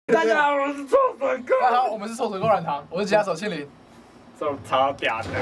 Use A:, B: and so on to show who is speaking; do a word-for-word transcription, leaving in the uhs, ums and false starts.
A: 大家好，我是臭水哥。
B: 大家好，我们是臭水沟软糖，我是吉他手庆林。
A: 这种超嗲的。